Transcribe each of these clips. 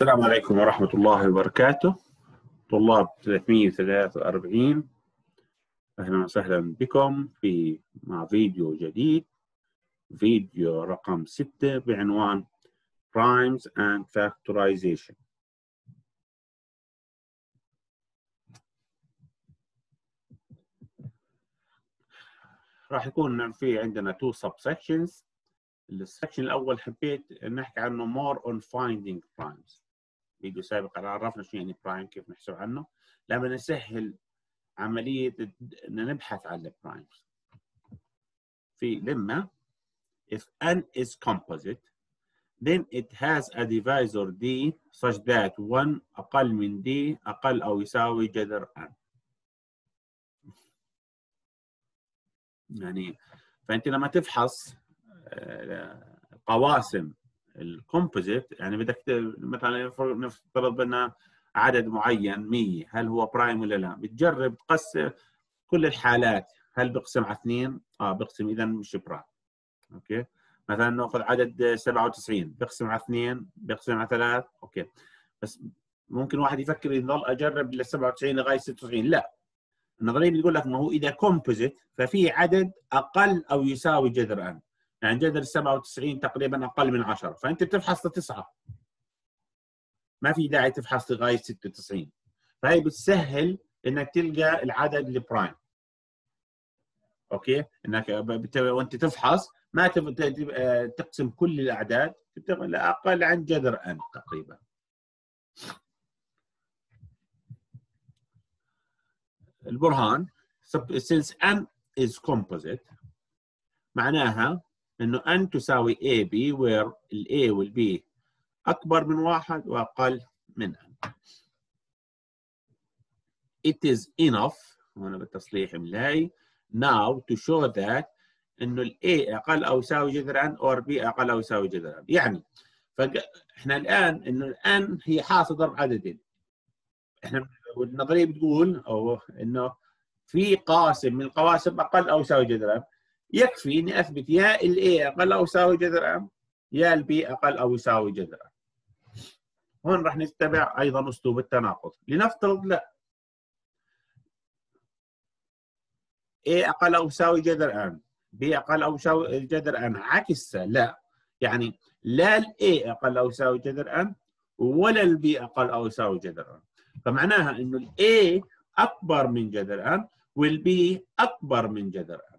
السلام عليكم ورحمة الله وبركاته. طلاب 343 أهلا وسهلا بكم مع فيديو جديد، فيديو رقم 6 بعنوان Primes and Factorization. راح يكون في عندنا two subsections. السكشن الأول حبيت نحكي عنه more on finding primes. فيديو سابق عرفنا شو يعني برايم، كيف نحسب عنه. لما نسهل عملية أن نبحث عن البرايمز في لما if n is composite then it has a divisor d such that 1 أقل من d أقل أو يساوي جذر n. يعني فأنت لما تفحص قواسم الكومبوزيت، يعني بدك مثلا نفترض أن عدد معين 100، هل هو برايم ولا لا؟ بتجرب تقسم كل الحالات، هل بقسم على 2؟ بقسم، إذا مش برايم. اوكي، مثلا ناخذ عدد 97 بقسم على 2، بقسم على 3. اوكي، بس ممكن واحد يفكر يضل اجرب لل 97 لغايه 96، لا. النظريه بتقول لك ما هو اذا كومبوزيت ففي عدد اقل او يساوي جذر ان، يعني جذر 97 تقريبا اقل من 10، فانت بتفحص ل9، ما في داعي تفحص لغايه 96. فهي بتسهل انك تلقى العدد البرايم. اوكي، انك وانت تفحص ما تقسم كل الاعداد، اقل عن جذر n تقريبا. البرهان since n is composite معناها انه n تساوي ab where ال a وال b اكبر من 1 واقل من n. It is enough، هنا بالتصليح املائي، now to show that انه ال A اقل او يساوي جذر n or B اقل او يساوي جذر n. يعني احنا الان انه ال n هي حاصل ضرب عددين. احنا والنظريه بتقول او انه في قاسم من القواسم اقل او يساوي جذر n، يكفي اني اثبت يا ال A اقل او يساوي جذر n يا ال B اقل او يساوي جذر n. هون راح نتبع ايضا اسلوب التناقض. لنفترض لا، A أقل أو يساوي جذر n، B أقل أو يساوي جذر n، عكسها لا، يعني لا ال A أقل أو يساوي جذر n ولا ال B أقل أو يساوي جذر n. فمعناها إنه ال A أكبر من جذر n وال B أكبر من جذر n.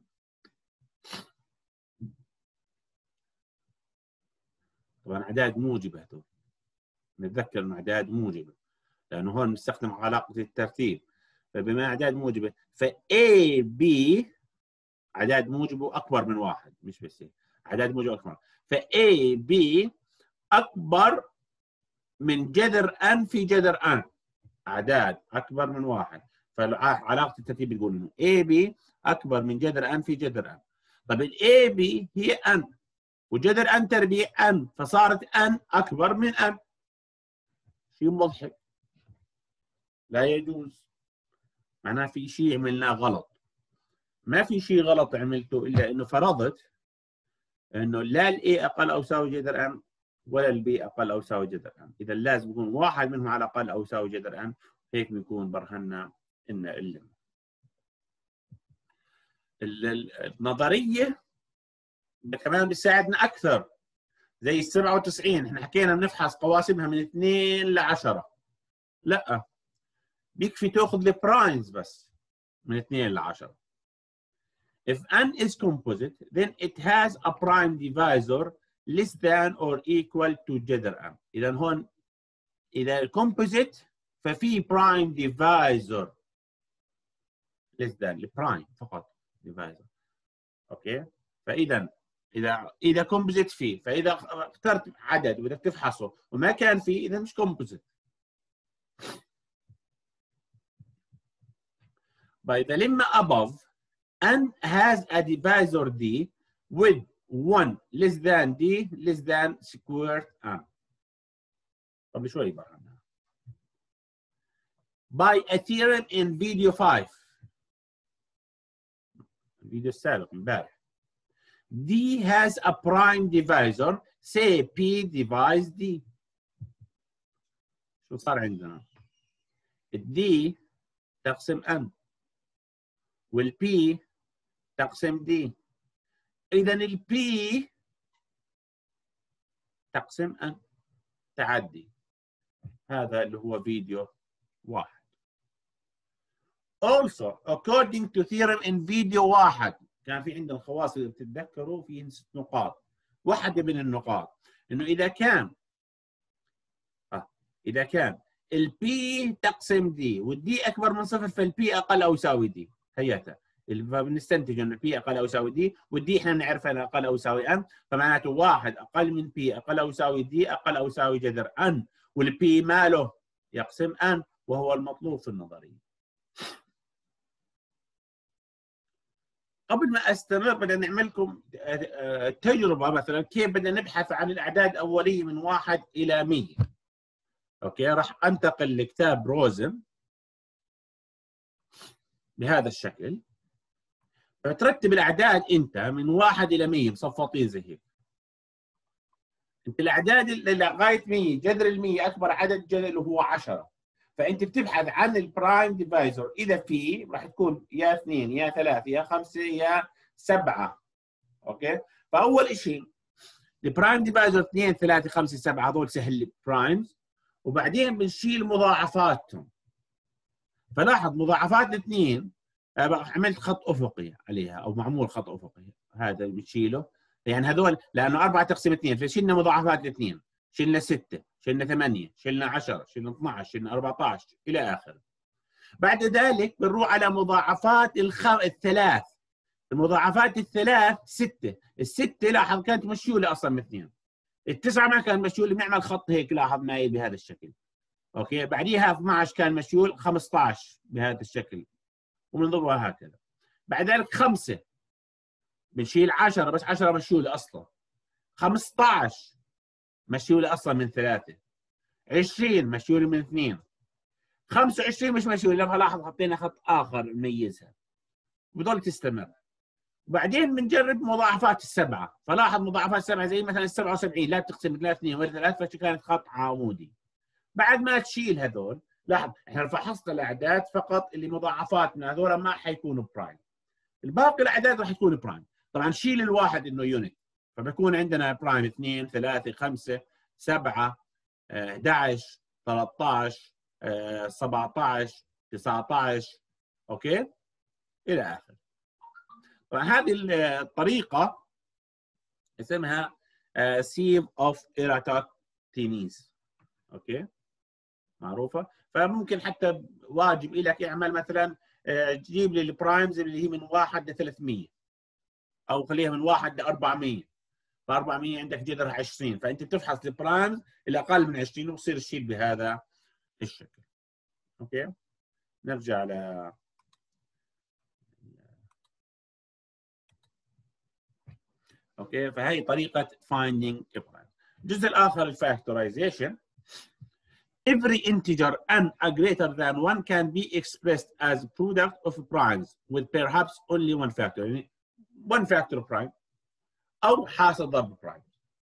طبعا أعداد موجبة هذول، نتذكر إنه أعداد موجبة لأنه هون نستخدم علاقة الترتيب، فبما أعداد موجبة ف A B أعداد موجبة أكبر من 1، مش بس أعداد موجبة أكبر، ف A B أكبر من جذر n في جذر n، أعداد أكبر من 1، فعلاقة الترتيب بتقول إنه A B أكبر من جذر n في جذر n. طب ال A B هي n وجذر n تربيع n، فصارت n أكبر من n. شيء مضحك، لا يجوز، معناه في شيء عملناه غلط. ما في شيء غلط عملته إلا إنه فرضت إنه لا ال A أقل أو يساوي جذر n ولا ال B أقل أو يساوي جذر n، إذا لازم يكون واحد منهم على الأقل أو يساوي جذر n، هيك بيكون برهنا إن النظرية كمان بتساعدنا أكثر. زي ال 97 إحنا حكينا بنفحص قواسمها من 2 ل 10، لا، بيكفي تاخذ البرايمز بس من 2 ل 10. If n is composite, then it has a prime divisor less than or equal to جذر n. إذا هون إذا الكومبوزيت ففي prime divisor less than البرايم فقط divisor. أوكي؟ فإذا إذا كومبوزيت فيه، فإذا اخترت عدد وبدك تفحصه وما كان فيه، إذا مش كومبوزيت. By the lemma above, n has a divisor d with 1 less than d less than squared n. قبل شوي بقى. By a theorem in video 5، الفيديو السابق امبارح، d has a prime divisor say p divides d. شو صار عندنا؟ الدي تقسم ان والبي تقسم دي. اذا البي تقسم ان تعدي. هذا اللي هو فيديو واحد. Also according to theorem in فيديو واحد كان في عندنا خواص اذا بتتذكروا في 6 نقاط. واحدة من النقاط انه اذا كان البي تقسم دي والدي اكبر من صفر فالبي اقل او يساوي دي. هيتها فبنستنتج انه البي اقل او يساوي دي، والدي احنا بنعرفها انها اقل او يساوي ان، فمعناته واحد اقل من بي اقل او يساوي دي اقل او يساوي جذر ان، والبي ماله يقسم ان وهو المطلوب في النظريه. قبل ما استمر بدنا نعمل لكم تجربه مثلا كيف بدنا نبحث عن الاعداد الاوليه من 1 الى 100. اوكي، راح انتقل لكتاب روزن بهذا الشكل. فترتب الاعداد انت من 1 الى 100 مصفطين زي هيك. انت الاعداد اللي لغايه 100 جذر ال 100 اكبر عدد جذر اللي هو 10. فانت بتبحث عن البرايم ديفايزر اذا في راح تكون يا 2 يا 3 يا 5 يا 7. اوكي، فاول شيء البرايم ديفايزر 2 3 5 7 هذول سهل البرايمز، وبعدين بنشيل مضاعفاتهم. فلاحظ مضاعفات الاثنين عملت خط افقي عليها او معمول خط افقي، هذا بتشيله يعني هذول لانه 4 تقسيم 2 فشلنا مضاعفات الاثنين، شلنا 6 شلنا 8 شلنا 10 شلنا 12 شلنا 14 الى اخره. بعد ذلك بنروح على مضاعفات الثلاث. المضاعفات الثلاث 6، الستة لاحظ كانت مشيوله اصلا من 2، التسعة ما كان مشيول، بنعمل خط هيك لاحظ مايل بهذا الشكل. اوكي، بعديها 12 كان مشيول، 15 بهذا الشكل وبنضربها هكذا. بعد ذلك 5 بنشيل 10 بس 10 مشيوله اصلا، 15 مشيوله اصلا من 3، 20 مشيوله من 2، 25 مش مشيوله. لما لاحظ حطينا خط اخر نميزها بضل تستمر. وبعدين بنجرب مضاعفات السبعه، فلاحظ مضاعفات السبعه زي مثلا ال 77 لا بتقسم 3 2 ولا 3 فكانت خط عمودي. بعد ما تشيل هذول لاحظ احنا فحصنا الاعداد فقط اللي مضاعفات من هذول ما حيكونوا برايم، الباقي الاعداد راح تكون برايم. طبعا شيل الواحد انه يونت، فبكون عندنا برايم 2 3 5 7 11 13 17 19 اوكي الى اخره. فهذه الطريقه اسمها سيف اوف ايراتوتينيز. اوكي معروفه. فممكن حتى واجب لك اعمل مثلا تجيب لي البرايمز اللي هي من 1 ل 300 او خليها من 1 ل 400. ف 400 عندك جذرها 20، فانت بتفحص البرايمز الاقل من 20 وبصير الشيء بهذا الشكل. اوكي نرجع ل اوكي. فهي طريقه finding a prime. الجزء الاخر الفاكتورايزيشن. Every integer n greater than 1 can be expressed as product of primes with perhaps only one factor. يعني one factor prime او حاصل ضرب برايم.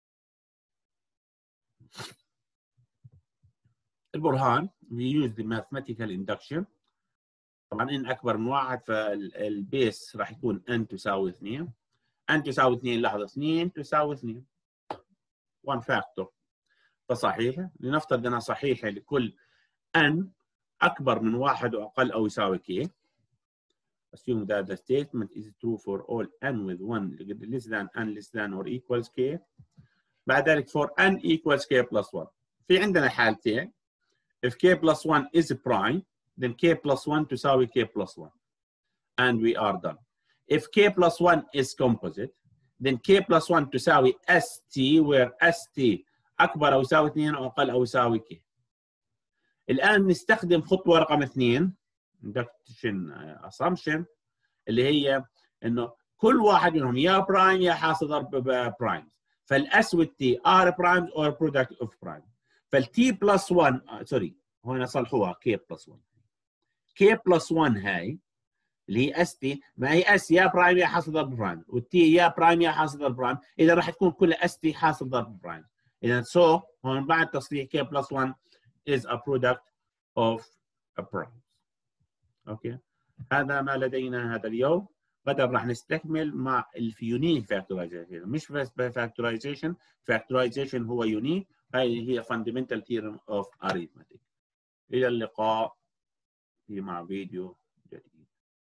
البرهان we use the mathematical induction. طبعا ان اكبر من 1 فالبيس راح يكون n تساوي 2. n تساوي 2 لاحظ 2 تساوي 2 one factor. فصحيحه، لنفترض انها صحيحه لكل n اكبر من 1 واقل او يساوي k. Assume that the statement is true for all n with 1 less than n less than or equals k. بعد ذلك for n equals k plus 1. في عندنا حالتين. If k plus 1 is prime, then k plus 1 تساوي k plus 1. And we are done. If k plus 1 is composite, then k plus 1 تساوي st, where st أكبر أو يساوي 2 أو أقل أو يساوي k. الآن نستخدم خطوة رقم 2 induction assumption اللي هي إنه كل واحد منهم يا برايم يا حاصل ضرب برايم. فالاس والتي ار برايم اور برودكت اوف برايم. فالتي بلس 1 سوري هنا صلحوها كي بلس 1. كي بلس 1 هاي اللي هي اس تي، ما هي اس يا برايم يا حاصل ضرب برايم، والتي يا برايم يا حاصل ضرب برايم، اذا راح تكون كلها اس تي حاصل ضرب برايم. اذا هون بعد تصليح كي بلس 1 is a product of a prime. اوكي، هذا ما لدينا هذا اليوم. غدا راح نستكمل مع اليونيك فاكتورايزيشن، مش بس فاكتورايزيشن، فاكتورايزيشن هو يونيك، هاي هي fundamental theorem of arithmetic. الى اللقاء مع فيديو